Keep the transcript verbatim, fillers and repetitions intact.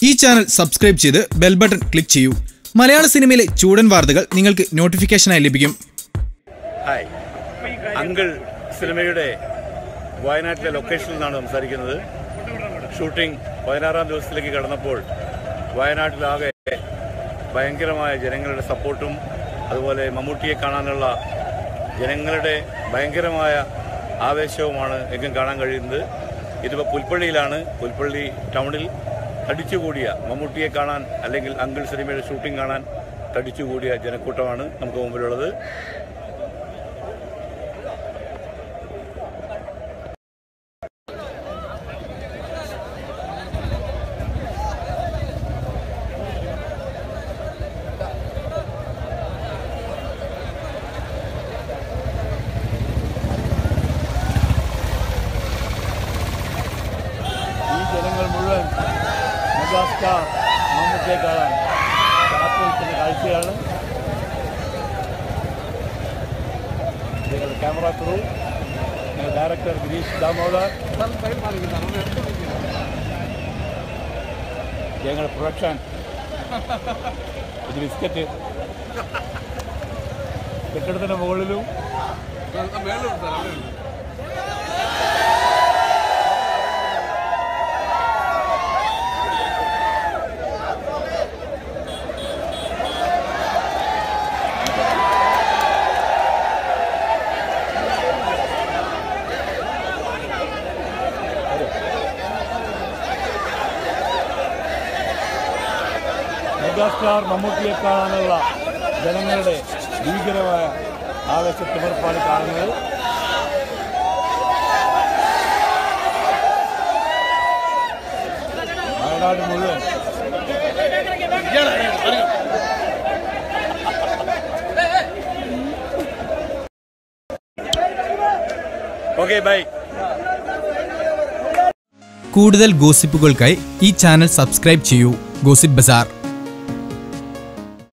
ഈ channel subscribe ചെയ്ത് bell button click ചെയ്യൂ. മലയാള സിനിമയിലെ ചൂടൻ വാർത്തകൾ നിങ്ങൾക്ക് നോട്ടിഫിക്കേഷനായി ലഭിക്കും. ഹായ്, അങ്കിൾ സിനിമയുടെ വയനാട്ടിലെ ലൊക്കേഷനിൽ നിന്നാണ് സംസാരിക്കുന്നത്. ഷൂട്ടിംഗ് പതിനാറാം ദിവസത്തിലേക്ക് കടന്നപ്പോൾ വയനാട്ടിലാകെ ഭയങ്കരമായ ജനങ്ങളുടെ സപ്പോർട്ടും അതുപോലെ മമ്മൂട്ടിയെ കാണാനുള്ള ജനങ്ങളുടെ ഭയങ്കരമായ ആവേശവുമാണ് എങ്ങും കാണാൻ കഴിയുന്നത്. ഇതിപ്പോൾ പുൽപ്പള്ളിയിലാണ്. പുൽപ്പള്ളി ടൗണിൽ തടിച്ചുകൂടിയ മമ്മൂട്ടിയെ കാണാൻ അല്ലെങ്കിൽ അങ്കിൾ സിനിമയുടെ ഷൂട്ടിംഗ് കാണാൻ തടിച്ചുകൂടിയ ജനക്കൂട്ടമാണ് നമുക്ക് മുമ്പിലുള്ളത്. ജനങ്ങൾ മുഴുവൻ മെഗാസ്റ്റാർ മമ്മൂട്ടിയെ കാണാൻ കാത്തിരിക്കുന്ന കാഴ്ചയാണ്. ഞങ്ങളുടെ ക്യാമറ ക്രൂ, ഞങ്ങളുടെ ഡയറക്ടർ ഗിരീഷ് ദാമോദർ, ഞങ്ങളുടെ പ്രൊഡക്ഷൻ ഇത് ബിസ്ക്കറ്റ് കെട്ടിടത്തിൻ്റെ മുകളിലും മെഗാസ്റ്റാർ മമ്മൂട്ടിയെ കാണാനുള്ള ജനങ്ങളുടെ ഭീകരമായ ആവേശത്തിമിർപ്പാണ് കാണുന്നത്. വയനാട് മുഴുവൻ ഓക്കെ ബൈ. കൂടുതൽ ഗോസിപ്പുകൾക്കായി ഈ ചാനൽ സബ്സ്ക്രൈബ് ചെയ്യൂ. ഗോസിപ്പ് ബസാർ.